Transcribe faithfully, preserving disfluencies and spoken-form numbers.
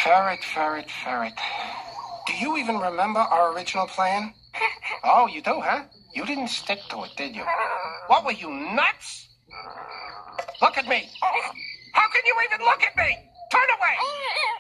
Ferret, ferret, ferret. Do you even remember our original plan? Oh, you do, huh? You didn't stick to it, did you? What were you, nuts? Look at me. How can you even look at me? Turn away.